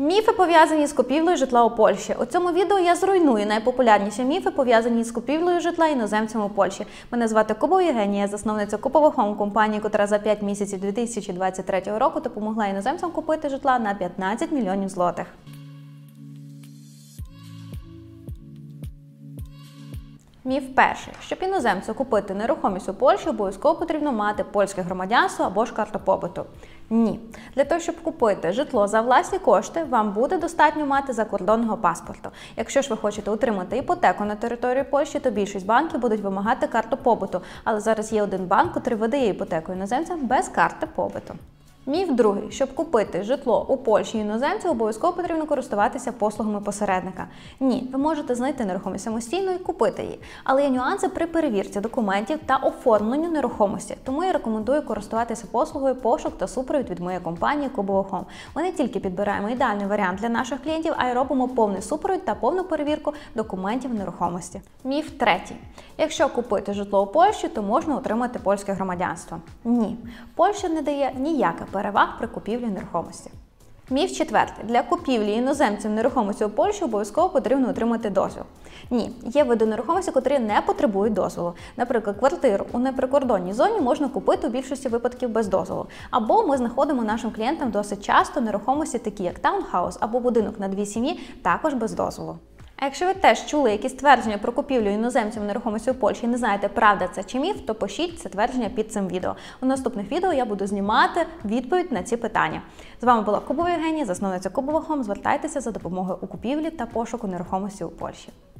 Міфи, пов'язані з купівлею житла у Польщі. У цьому відео я зруйную найпопулярніші міфи, пов'язані з купівлею житла іноземцями у Польщі. Мене звати Кубова Євгенія, я засновниця Кубова Home, компанії, котра за 5 місяців 2023 року допомогла іноземцям купити житла на 15 мільйонів злотих. Міф перший. Щоб іноземцю купити нерухомість у Польщі, обов'язково потрібно мати польське громадянство або ж карту побуту. Ні. Для того, щоб купити житло за власні кошти, вам буде достатньо мати закордонного паспорту. Якщо ж ви хочете отримати іпотеку на території Польщі, то більшість банків будуть вимагати карту побуту. Але зараз є один банк, який видає іпотеку іноземцям без карти побуту. Міф другий. Щоб купити житло у Польщі іноземцю, обов'язково потрібно користуватися послугами посередника. Ні, ви можете знайти нерухомість самостійно і купити її. Але є нюанси при перевірці документів та оформленню нерухомості. Тому я рекомендую користуватися послугою пошук та супровід від моєї компанії Кубова Home. Ми не тільки підбираємо ідеальний варіант для наших клієнтів, а й робимо повний супровід та повну перевірку документів нерухомості. Міф третій. Якщо купити житло у Польщі, то можна отримати польське громадянство. Ні. Польща не дає ніяких переваг при купівлі нерухомості. Міф четвертий. Для купівлі іноземців нерухомості у Польщі обов'язково потрібно отримати дозвіл. Ні, є види нерухомості, котрі не потребують дозволу. Наприклад, квартиру у неприкордонній зоні можна купити у більшості випадків без дозволу. Або ми знаходимо нашим клієнтам досить часто нерухомості, такі як таунхаус або будинок на 2 сім'ї, також без дозволу. А якщо ви теж чули якісь твердження про купівлю іноземців нерухомості у Польщі і не знаєте, правда це чи міф, то пишіть це твердження під цим відео. У наступних відео я буду знімати відповідь на ці питання. З вами була Кубова Євгенія, засновниця Кубова Home. Звертайтеся за допомогою у купівлі та пошуку нерухомості у Польщі.